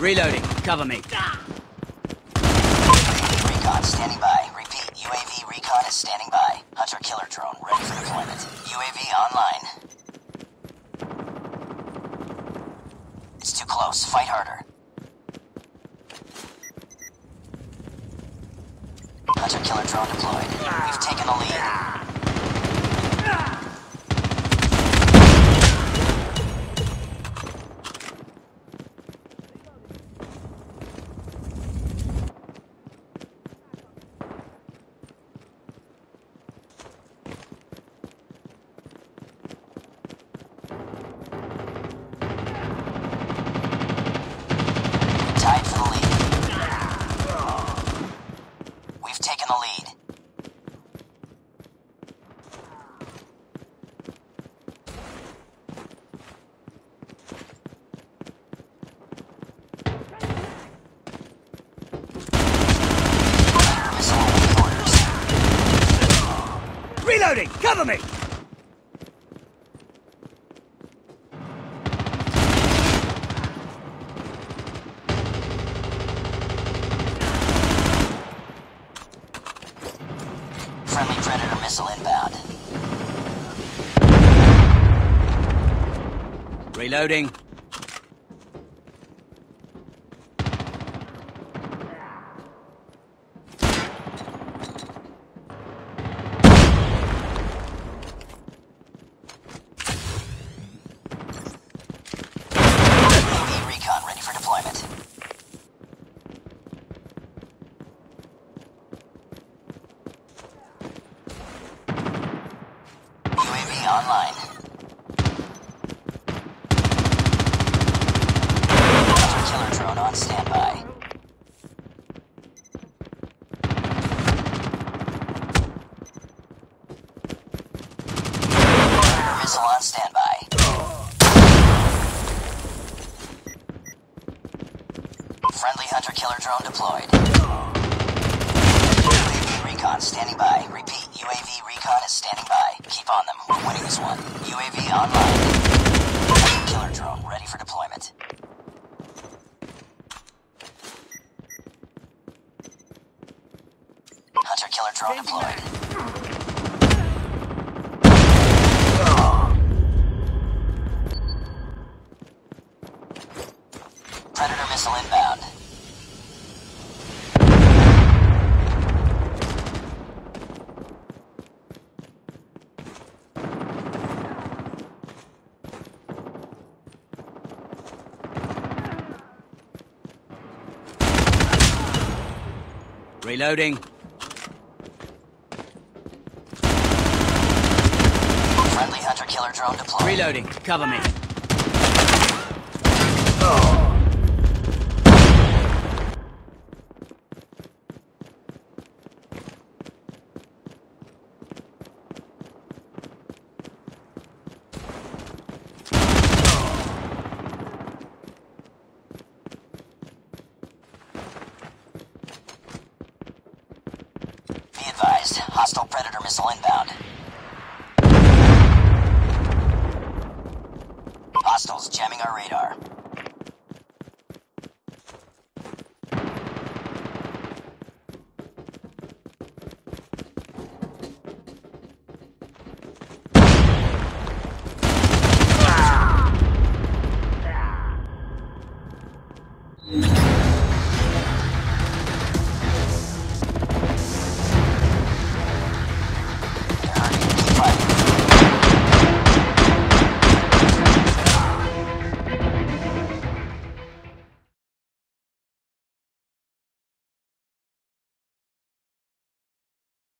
Reloading. Cover me. UAV recon standing by. Repeat, UAV recon is standing by. Hunter killer drone ready for deployment. UAV online. It's too close. Fight harder. Hunter killer drone deployed. We've taken the lead. Tied for the lead. We've taken the lead. Missile awaiting orders. Reloading. Cover me. Friendly Predator missile inbound. Reloading. UAV recon ready for deployment. UAV online. Hunter killer drone on standby. Predator missile on standby. Friendly hunter killer drone deployed. UAV recon standing by. Repeat, UAV recon is standing by. Keep on them. We're winning this one. UAV online. Hunter killer drone ready for deployment. Hunter killer drone deployed. Predator missile inbound. Reloading. Friendly hunter killer drone deployed. Reloading. Cover me. Be advised, hostile Predator missile inbound. Hostiles jamming our radar.